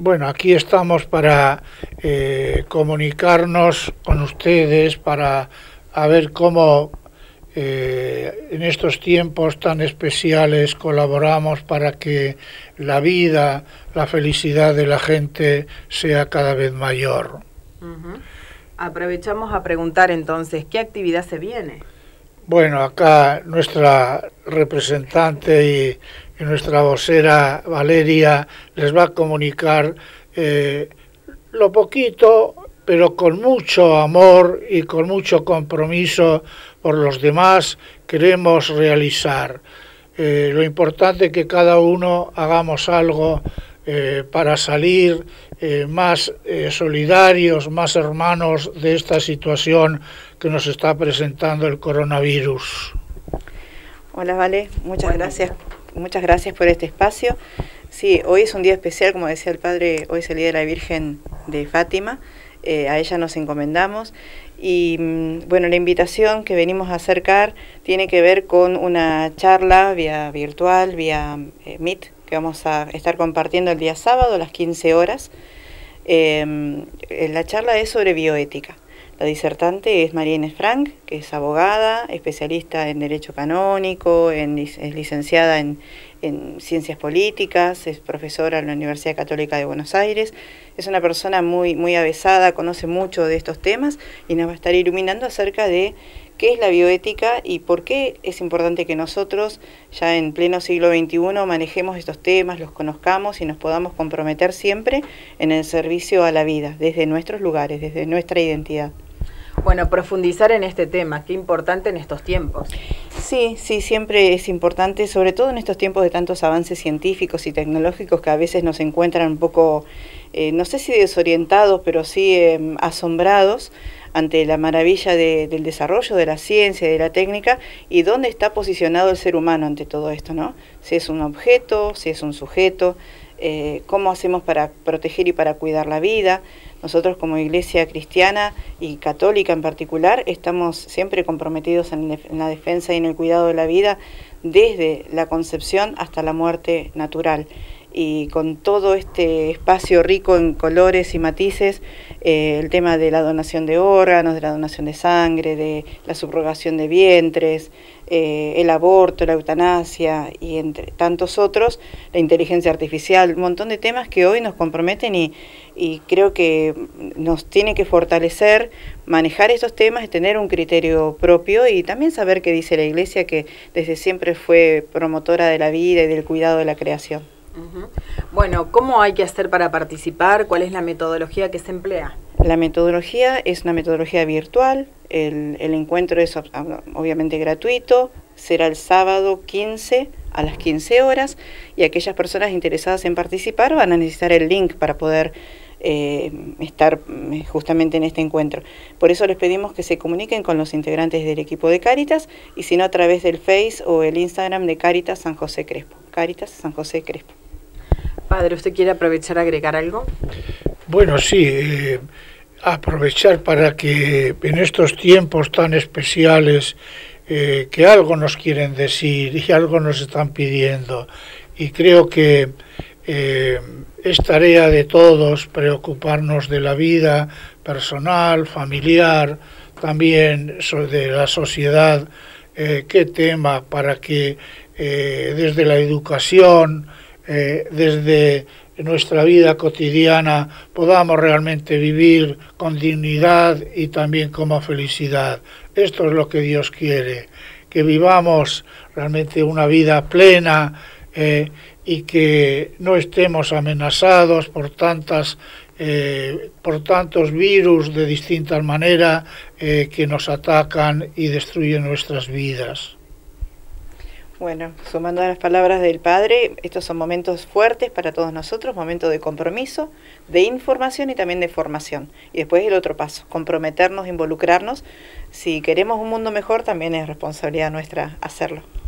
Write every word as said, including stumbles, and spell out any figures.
Bueno, aquí estamos para eh, comunicarnos con ustedes, para a ver cómo eh, en estos tiempos tan especiales colaboramos para que la vida, la felicidad de la gente sea cada vez mayor. Uh-huh. Aprovechamos a preguntar entonces, ¿qué actividad se viene? Bueno, acá nuestra representante y, y nuestra vocera Valeria les va a comunicar eh, lo poquito, pero con mucho amor y con mucho compromiso por los demás queremos realizar. Eh, lo importante es que cada uno hagamos algo eh, para salir eh, más eh, solidarios, más hermanos de esta situación que nos está presentando el coronavirus. Hola, Vale, muchas bueno. gracias, muchas gracias por este espacio. Sí, hoy es un día especial, como decía el padre, hoy es el día de la Virgen de Fátima, eh, a ella nos encomendamos. Y bueno, la invitación que venimos a acercar tiene que ver con una charla vía virtual, vía eh, Meet, que vamos a estar compartiendo el día sábado a las quince horas. Eh, la charla es sobre bioética. La disertante es María Inés Frank, que es abogada, especialista en Derecho Canónico, en, es licenciada en, en Ciencias Políticas, es profesora en la Universidad Católica de Buenos Aires. Es una persona muy, muy avesada, conoce mucho de estos temas y nos va a estar iluminando acerca de qué es la bioética y por qué es importante que nosotros, ya en pleno siglo veintiuno, manejemos estos temas, los conozcamos y nos podamos comprometer siempre en el servicio a la vida, desde nuestros lugares, desde nuestra identidad. Bueno, profundizar en este tema, qué importante en estos tiempos. Sí, sí, siempre es importante, sobre todo en estos tiempos de tantos avances científicos y tecnológicos que a veces nos encuentran un poco, eh, no sé si desorientados, pero sí eh, asombrados ante la maravilla de, del desarrollo de la ciencia y de la técnica y dónde está posicionado el ser humano ante todo esto, ¿no? Si es un objeto, si es un sujeto, eh, cómo hacemos para proteger y para cuidar la vida. Nosotros como Iglesia cristiana y católica en particular estamos siempre comprometidos en, en la defensa y en el cuidado de la vida desde la concepción hasta la muerte natural. Y con todo este espacio rico en colores y matices, eh, el tema de la donación de órganos, de la donación de sangre, de la subrogación de vientres, eh, el aborto, la eutanasia y entre tantos otros, la inteligencia artificial, un montón de temas que hoy nos comprometen y, y creo que nos tiene que fortalecer manejar estos temas, tener un criterio propio y también saber qué dice la Iglesia, que desde siempre fue promotora de la vida y del cuidado de la creación. Uh-huh. Bueno, ¿cómo hay que hacer para participar? ¿Cuál es la metodología que se emplea? La metodología es una metodología virtual, el, el encuentro es obviamente gratuito, será el sábado quince a las quince horas y aquellas personas interesadas en participar van a necesitar el link para poder eh, estar justamente en este encuentro. Por eso les pedimos que se comuniquen con los integrantes del equipo de Cáritas y si no a través del Face o el Instagram de Cáritas San José Crespo. Cáritas San José Crespo. Padre, ¿usted quiere aprovechar a agregar algo? Bueno, sí, eh, aprovechar para que en estos tiempos tan especiales eh, que algo nos quieren decir y algo nos están pidiendo. Y creo que eh, es tarea de todos preocuparnos de la vida personal, familiar, también de la sociedad, eh, qué tema para que eh, desde la educación, Eh, desde nuestra vida cotidiana podamos realmente vivir con dignidad y también como felicidad. Esto es lo que Dios quiere, que vivamos realmente una vida plena eh, y que no estemos amenazados por tantas eh, por tantos virus de distintas maneras eh, que nos atacan y destruyen nuestras vidas. Bueno, sumando a las palabras del Padre, estos son momentos fuertes para todos nosotros, momentos de compromiso, de información y también de formación. Y después el otro paso, comprometernos, involucrarnos. Si queremos un mundo mejor, también es responsabilidad nuestra hacerlo.